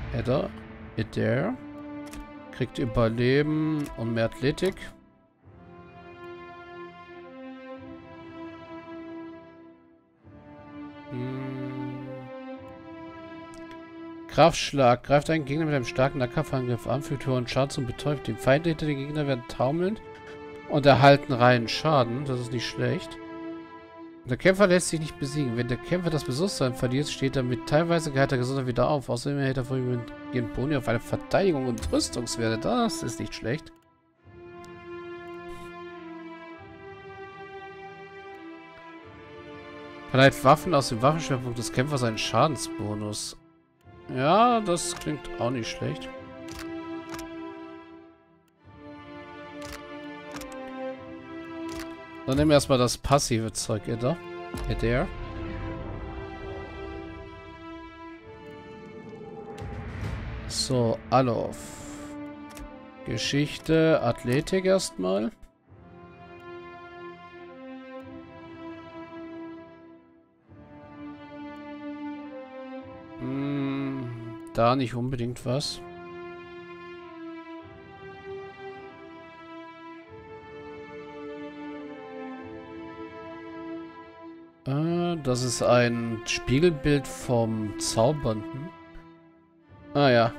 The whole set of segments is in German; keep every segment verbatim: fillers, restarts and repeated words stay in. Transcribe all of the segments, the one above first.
Edda. Edda. Kriegt Überleben und mehr Athletik. Hm. Kraftschlag. Greift einen Gegner mit einem starken Nahkampfangriff an, fügt hohen Schaden zum betäubt. Die Feinde hinter den Gegner werden taumelnd und erhalten reinen Schaden. Das ist nicht schlecht. Der Kämpfer lässt sich nicht besiegen. Wenn der Kämpfer das Bewusstsein verliert, steht er mit teilweise geheilter Gesundheit wieder auf. Außerdem erhält er vorübergehend Boni auf eine Verteidigung und Rüstungswerte. Das ist nicht schlecht. Verleiht Waffen aus dem Waffenschwerpunkt des Kämpfers einen Schadensbonus. Ja, das klingt auch nicht schlecht. Dann nehmen wir erstmal das passive Zeug, Edda. Edda. So, Alov. Geschichte, Athletik erstmal. Hm, da nicht unbedingt was. Das ist ein Spiegelbild vom Zaubernden. Ah ja.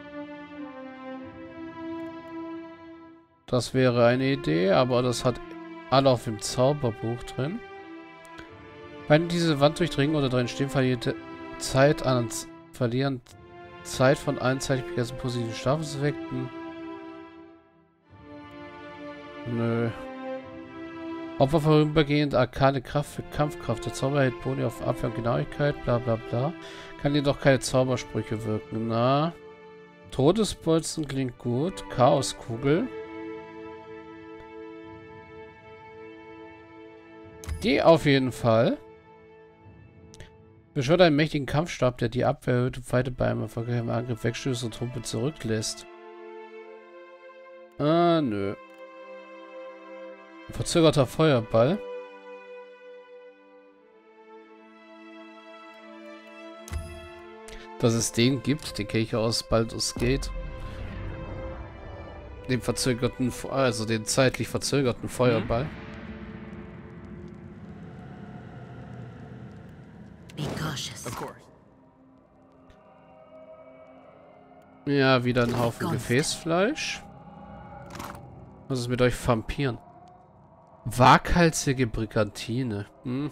Das wäre eine Idee, aber das hat alle auf dem Zauberbuch drin. Wenn diese Wand durchdringen oder drin stehen, verliert Zeit an verlieren Zeit von einseitig begrenzten positiven Statuseffekten. Nö. Opfer vorübergehend arkane Kraft für Kampfkraft. Der Zauber hält Boni auf Abwehr und Genauigkeit, bla bla bla. Kann jedoch keine Zaubersprüche wirken. Na. Todesbolzen klingt gut. Chaoskugel. Die auf jeden Fall. Beschwört einen mächtigen Kampfstab, der die Abwehr erhöht und Feinde bei einem erfolgreichen Angriff wegstößt und Truppe zurücklässt. Ah, nö. Verzögerter Feuerball. Dass es den gibt, den kenne ich aus Baldur's Gate. Den verzögerten, also den zeitlich verzögerten Feuerball. Be cautious. Of course. Ja, wieder ein Haufen Gefäßfleisch. Was ist mit euch Vampiren? Waghalsige Brigantine. Hm.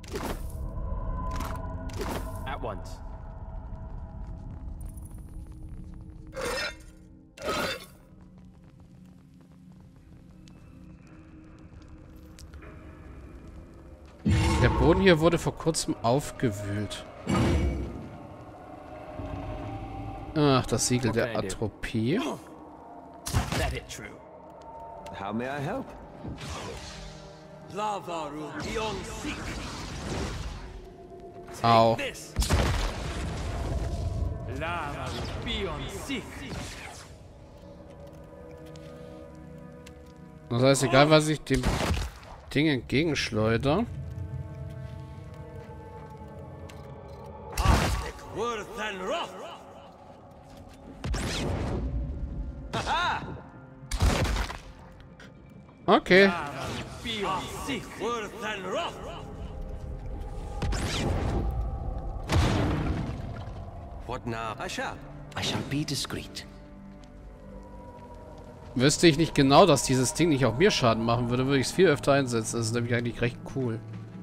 At once. Der Boden hier wurde vor kurzem aufgewühlt. Ach, das Siegel der Atropie. That it true. How may I help? Au. Das heißt, egal was ich dem Ding entgegenschleuder. Okay. What now? I shall. I shall be discreet. Wüsste ich nicht genau, dass dieses Ding nicht auch mir Schaden machen würde, würde ich es viel öfter einsetzen. Das ist nämlich eigentlich recht cool.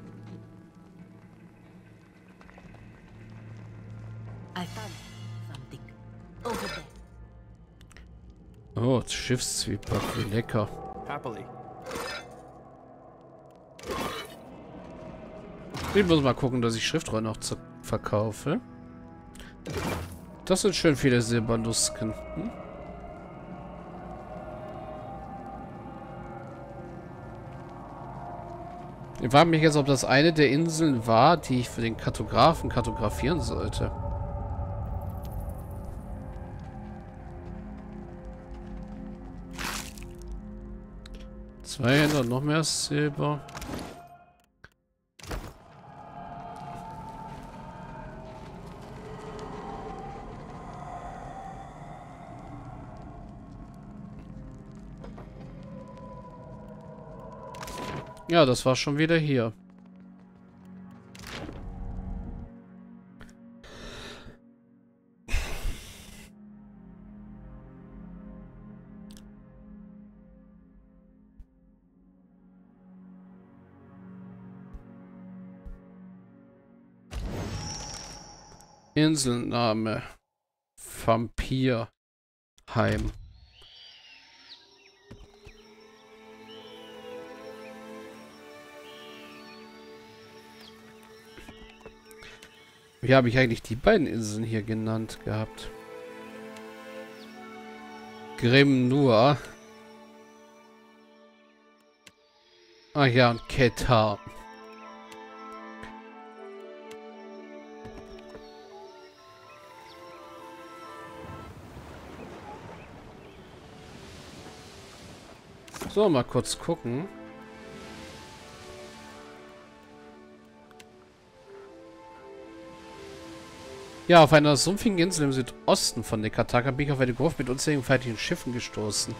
I found something over there. Oh, Schiffszwieback, wie lecker. Happily. Ich muss mal gucken, dass ich Schriftrollen noch verkaufe. Das sind schön viele Silberlusken. Hm? Ich frage mich jetzt, ob das eine der Inseln war, die ich für den Kartografen kartografieren sollte. zweihundert, noch mehr Silber. Ja, das war schon wieder hier. Inselname. Vampirheim. Wie habe ich eigentlich die beiden Inseln hier genannt gehabt? Grimnur. Ah ja, und Ketar. So, mal kurz gucken. Ja, auf einer sumpfigen Insel im Südosten von Nekataka bin ich auf eine Gruft mit unzähligen feindlichen Schiffen gestoßen.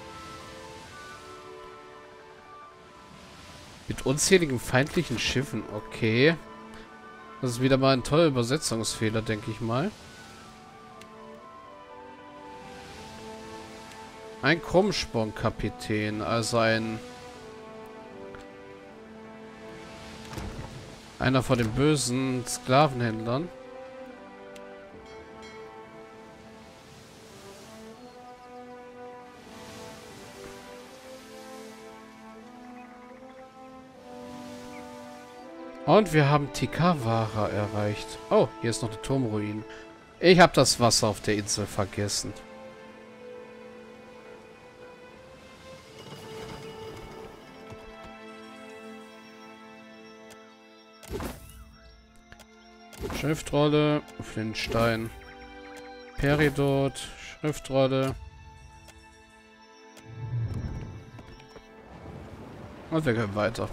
Mit unzähligen feindlichen Schiffen, okay. Das ist wieder mal ein toller Übersetzungsfehler, denke ich mal. Ein Krummspornkapitän, also ein... Einer von den bösen Sklavenhändlern. Und wir haben Tikawara erreicht. Oh, hier ist noch eine Turmruine. Ich habe das Wasser auf der Insel vergessen. Schriftrolle, Flintstein. Peridot, Schriftrolle. Und wir können weiter.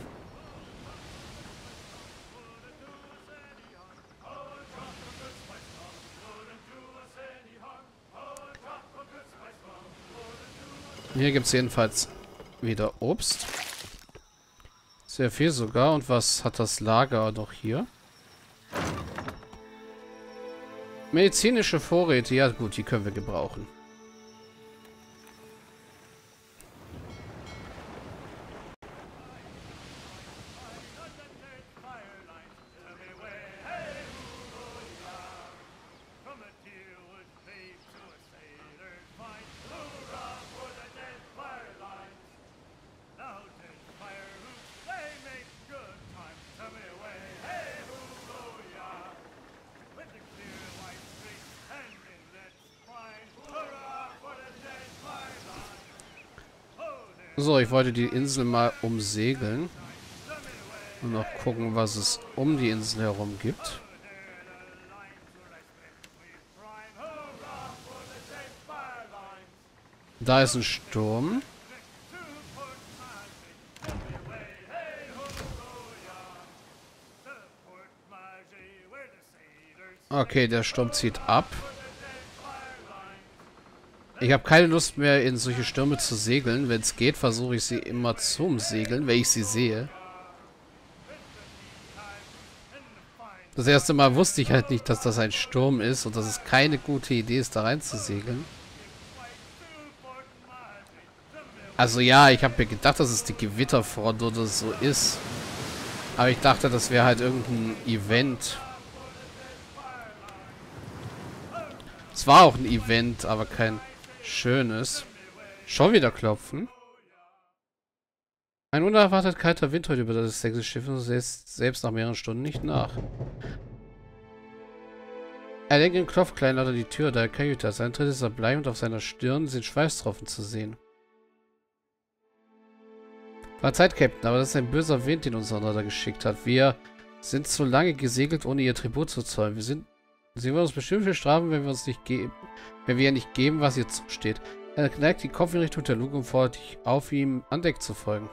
Hier gibt es jedenfalls wieder Obst. Sehr viel sogar. Und was hat das Lager noch hier? Medizinische Vorräte. Ja gut, die können wir gebrauchen. So, ich wollte die Insel mal umsegeln. Und noch gucken, was es um die Insel herum gibt. Da ist ein Sturm. Okay, der Sturm zieht ab. Ich habe keine Lust mehr, in solche Stürme zu segeln. Wenn es geht, versuche ich sie immer zum Segeln, wenn ich sie sehe. Das erste Mal wusste ich halt nicht, dass das ein Sturm ist und dass es keine gute Idee ist, da rein zu segeln. Also ja, ich habe mir gedacht, dass es die Gewitterfront oder so ist. Aber ich dachte, das wäre halt irgendein Event. Es war auch ein Event, aber kein schönes. Schon wieder klopfen. Ein unerwartet kalter Wind heute über das sächsische Schiff und selbst, selbst nach mehreren Stunden nicht nach. Er lenkt den Knopf klein unter die Tür der Kajüte. Sein Tritt ist erbleich und auf seiner Stirn sind Schweißtropfen zu sehen. War Zeit, Captain, aber das ist ein böser Wind, den unser Another geschickt hat. Wir sind zu lange gesegelt, ohne ihr Tribut zu zollen. Wir sind... Sie werden uns bestimmt viel strafen, wenn wir uns nicht geben, wenn wir ihr nicht geben, was ihr zusteht. Er neigt den Kopf in Richtung der Luke und fordert dich auf, ihm an Deck zu folgen.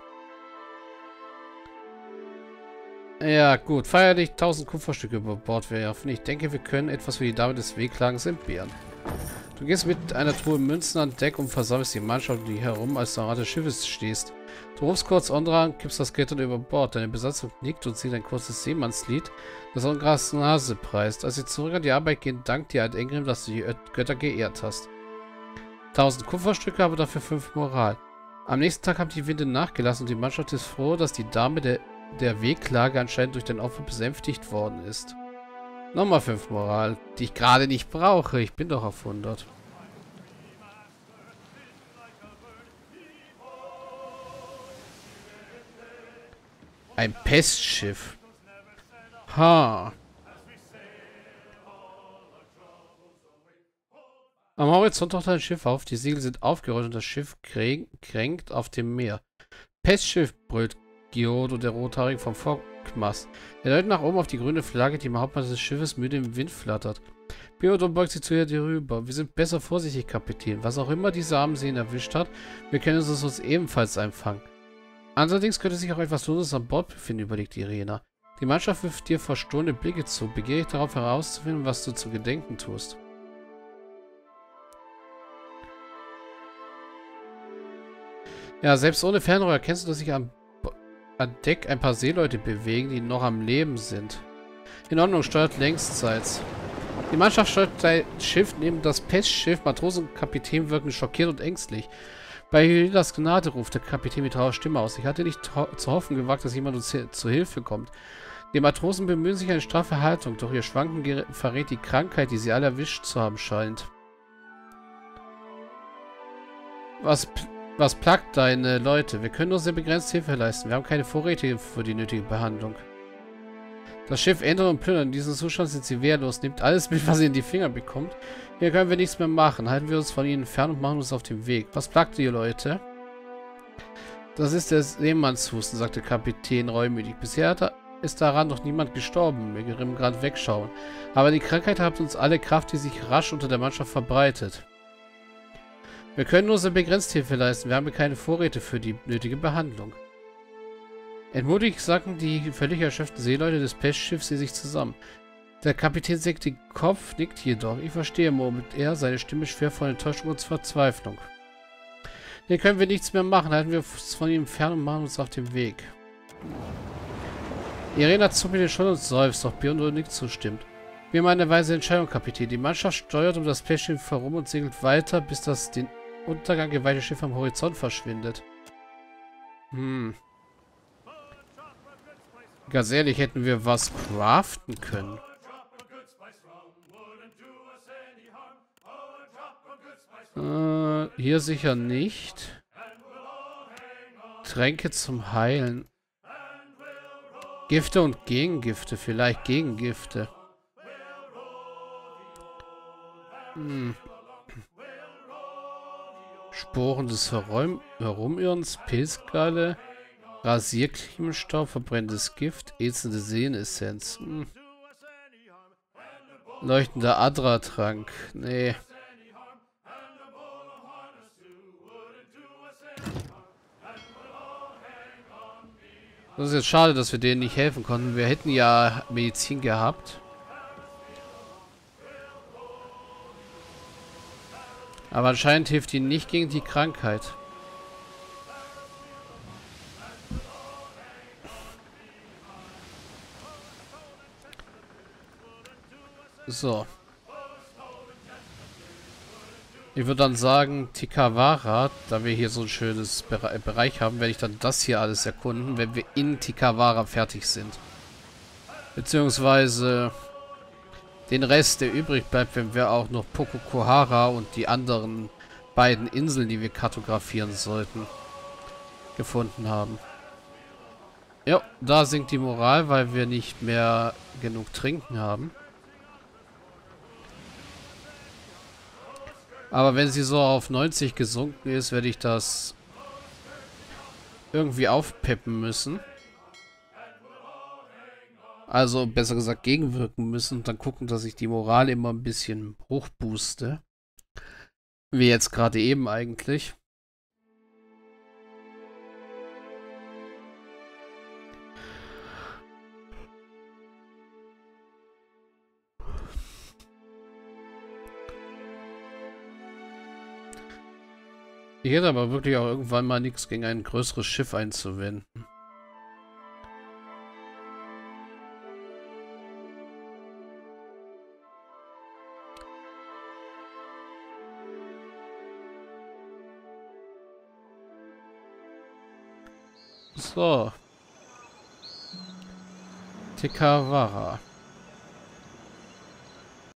Ja, gut. Feierlich tausend Kupferstücke über Bord werfen. Ich denke, wir können etwas für die Dame des Wehklagens entbehren. Du gehst mit einer Truhe Münzen an Deck und versammelst die Mannschaft um dich herum, als du am Rand des Schiffes stehst. Du rufst kurz Ondra und kippst das Klettern über Bord. Deine Besatzung nickt und singt ein kurzes Seemannslied, das Ondras Nase preist. Als sie zurück an die Arbeit gehen, dankt dir Alt-Engrim, dass du die Götter geehrt hast. tausend Kupferstücke, aber dafür fünf Moral. Am nächsten Tag haben die Winde nachgelassen und die Mannschaft ist froh, dass die Dame der, der Wehklage anscheinend durch dein Opfer besänftigt worden ist. Nochmal fünf Moral, die ich gerade nicht brauche. Ich bin doch auf hundert. Ein Pestschiff. Ha. Am Horizont taucht ein Schiff auf. Die Segel sind aufgerollt und das Schiff kränkt auf dem Meer. Pestschiff, brüllt Giodo, der Rothaarige vom Fockmast. Er deutet nach oben auf die grüne Flagge, die im Hauptmann des Schiffes müde im Wind flattert. Giodo beugt sich zu ihr rüber. Wir sind besser vorsichtig, Kapitän. Was auch immer diese Armseen erwischt hat, wir können es uns ebenfalls einfangen. Allerdings könnte sich auch etwas Loses an Bord befinden, überlegt Irena. Die Mannschaft wirft dir verstohlene Blicke zu, begierig darauf herauszufinden, was du zu gedenken tust. Ja, selbst ohne Fernrohr erkennst du, dass sich am, an Deck ein paar Seeleute bewegen, die noch am Leben sind. In Ordnung, steuert längsseits. Die Mannschaft steuert dein Schiff neben das Pestschiff. Matrosen und Kapitän wirken schockiert und ängstlich. Bei Hylidas Gnade ruft der Kapitän mit rauer Stimme aus. Ich hatte nicht zu hoffen gewagt, dass jemand uns zu Hilfe kommt. Die Matrosen bemühen sich eine straffe Haltung, doch ihr Schwanken verrät die Krankheit, die sie alle erwischt zu haben scheint. Was, was plagt deine Leute? Wir können nur sehr begrenzt Hilfe leisten. Wir haben keine Vorräte für die nötige Behandlung. Das Schiff ändert und plündert. In diesem Zustand sind sie wehrlos. Nehmt alles mit, was ihr in die Finger bekommt. Hier können wir nichts mehr machen. Halten wir uns von ihnen fern und machen uns auf den Weg. Was plagt ihr, Leute? Das ist der Seemannshusten, sagte Kapitän reumütig. Bisher hat er ist daran noch niemand gestorben. Wir gerieben gerade wegschauen. Aber die Krankheit hat uns alle Kraft, die sich rasch unter der Mannschaft verbreitet. Wir können nur sehr begrenzt Hilfe leisten. Wir haben keine Vorräte für die nötige Behandlung. Entmutigt sacken die völlig erschöpften Seeleute des Pestschiffs in sich zusammen. Der Kapitän senkt den Kopf, nickt jedoch. Ich verstehe, murmelt er, seine Stimme schwer von Enttäuschung und Verzweiflung. Hier können wir nichts mehr machen. Halten wir uns von ihm fern und machen uns auf den Weg. Irena zuckt mit den Schultern und seufzt, doch Biondo nickt zustimmt. Wir haben eine weise Entscheidung, Kapitän. Die Mannschaft steuert um das Pestschiff herum und segelt weiter, bis das den Untergang geweihte Schiff am Horizont verschwindet. Hm. Ganz ehrlich, hätten wir was craften können. Äh, hier sicher nicht. Tränke zum Heilen. Gifte und Gegengifte. Vielleicht Gegengifte. Hm. Sporen des Herum Herumirrens, Pilzgalle, Rasierkiemenstaub, verbrennendes Gift, ätzende Seenessenz. Hm. Leuchtender Adra-Trank. Nee. Das ist jetzt schade, dass wir denen nicht helfen konnten. Wir hätten ja Medizin gehabt. Aber anscheinend hilft die nicht gegen die Krankheit. So. Ich würde dann sagen, Tikawara, da wir hier so ein schönes Bere Bereich haben, werde ich dann das hier alles erkunden, wenn wir in Tikawara fertig sind. Beziehungsweise den Rest, der übrig bleibt, wenn wir auch noch Pokokohara und die anderen beiden Inseln, die wir kartografieren sollten, gefunden haben. Ja, da sinkt die Moral, weil wir nicht mehr genug Trinken haben. Aber wenn sie so auf neunzig gesunken ist, werde ich das irgendwie aufpeppen müssen. Also, besser gesagt, gegenwirken müssen und dann gucken, dass ich die Moral immer ein bisschen hochbooste. Wie jetzt gerade eben eigentlich. Ich hätte aber wirklich auch irgendwann mal nichts gegen ein größeres Schiff einzuwenden. So. Tekawara.